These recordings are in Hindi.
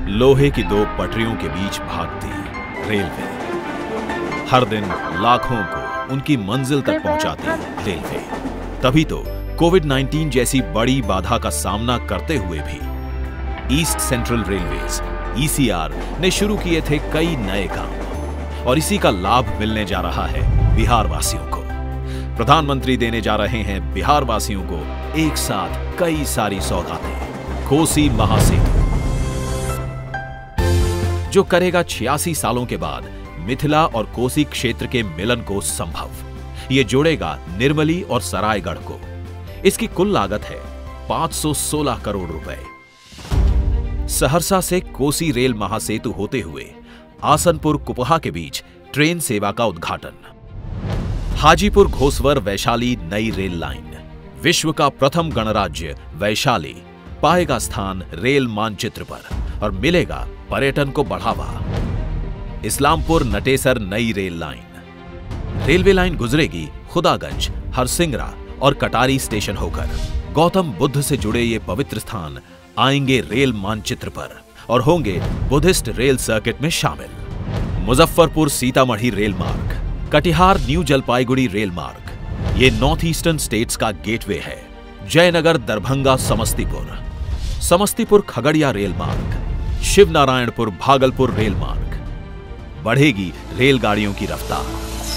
लोहे की दो पटरियों के बीच भागती रेलवे, हर दिन लाखों को उनकी मंजिल तक पहुंचाती रेलवे। तभी तो कोविड-19 जैसी बड़ी बाधा का सामना करते हुए भी ईस्ट सेंट्रल रेलवेज (ECR) ने शुरू किए थे कई नए काम, और इसी का लाभ मिलने जा रहा है बिहार वासियों को। प्रधानमंत्री देने जा रहे हैं बिहार वासियों को एक साथ कई सारी सौगातें। कोसी महासेतु, जो करेगा 86 सालों के बाद मिथिला और कोसी क्षेत्र के मिलन को संभव। ये जोड़ेगा निर्मली और सरायगढ़ को। इसकी कुल लागत है 516 करोड़ रुपए। सहरसा से कोसी रेल महासेतु होते हुए आसनपुर कुपहा के बीच ट्रेन सेवा का उद्घाटन। हाजीपुर घोसवर वैशाली नई रेल लाइन, विश्व का प्रथम गणराज्य वैशाली पाएगा स्थान रेल मानचित्र पर और मिलेगा पर्यटन को बढ़ावा। इस्लामपुर नटेसर नई रेल लाइन, रेलवे लाइन गुजरेगी खुदागंज, हरसिंगरा और कटारी स्टेशन होकर। गौतम बुद्ध से जुड़े ये पवित्र स्थान आएंगे रेल मानचित्र पर और होंगे बुद्धिस्ट रेल सर्किट में शामिल। मुजफ्फरपुर सीतामढ़ी रेल मार्ग, कटिहार न्यू जलपाईगुड़ी रेल मार्ग, ये नॉर्थ ईस्टर्न स्टेट्स का गेटवे है। जयनगर दरभंगा समस्तीपुर, समस्तीपुर खगड़िया रेल मार्ग, शिवनारायणपुर भागलपुर रेल मार्ग। बढ़ेगी रेलगाड़ियों की रफ्तार।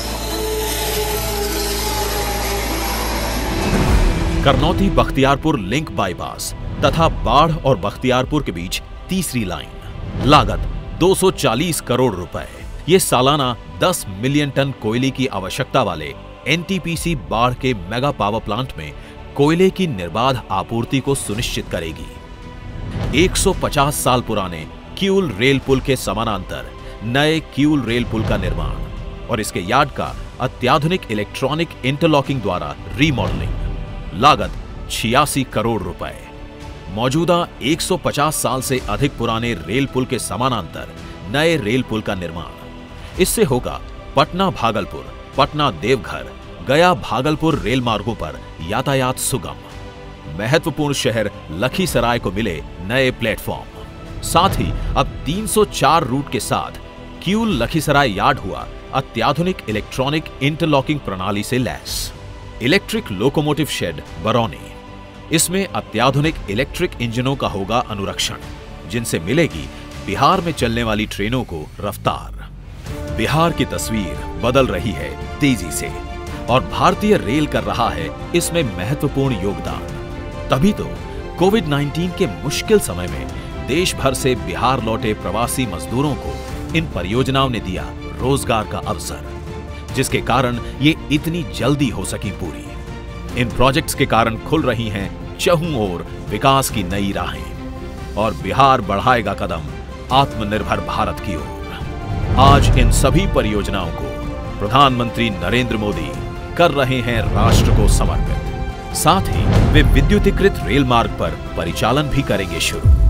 करनौती बख्तियारपुर लिंक बाईपास तथा बाढ़ और बख्तियारपुर के बीच तीसरी लाइन, लागत 240 करोड़ रुपए। ये सालाना 10 मिलियन टन कोयले की आवश्यकता वाले NTPC बाढ़ के मेगा पावर प्लांट में कोयले की निर्बाध आपूर्ति को सुनिश्चित करेगी। 150 साल पुराने किऊल रेल पुल के समानांतर नए किऊल रेल पुल का निर्माण और इसके यार्ड का अत्याधुनिक इलेक्ट्रॉनिक इंटरलॉकिंग द्वारा रीमॉडलिंग, लागत 86 करोड़ रुपए। मौजूदा 150 साल से अधिक पुराने रेल पुल के समानांतर नए रेल पुल का निर्माण। इससे होगा पटना भागलपुर, पटना देवघर, गया भागलपुर रेल मार्गों पर यातायात सुगम। महत्वपूर्ण शहर लखीसराय को मिले नए प्लेटफॉर्म। साथ ही अब 304 रूट के साथ किऊल लखीसराय यार्ड हुआ अत्याधुनिक इलेक्ट्रॉनिक इंटरलॉकिंग प्रणाली से लैस। इलेक्ट्रिक लोकोमोटिव शेड बरौनी, इसमें अत्याधुनिक इलेक्ट्रिक इंजनों का होगा अनुरक्षण, जिनसे मिलेगी बिहार में चलने वाली ट्रेनों को रफ्तार। बिहार की तस्वीर बदल रही है तेजी से और भारतीय रेल कर रहा है इसमें महत्वपूर्ण योगदान। तभी तो कोविड-19 के मुश्किल समय में देश भर से बिहार लौटे प्रवासी मजदूरों को इन परियोजनाओं ने दिया रोजगार का अवसर, जिसके कारण ये इतनी जल्दी हो सकी पूरी। इन प्रोजेक्ट्स के कारण खुल रही हैं चहुं ओर विकास की नई राहें और बिहार बढ़ाएगा कदम आत्मनिर्भर भारत की ओर। आज इन सभी परियोजनाओं को प्रधानमंत्री नरेंद्र मोदी कर रहे हैं राष्ट्र को समर्पित। साथ ही वे विद्युतीकृत रेल मार्ग पर परिचालन भी करेंगे शुरू।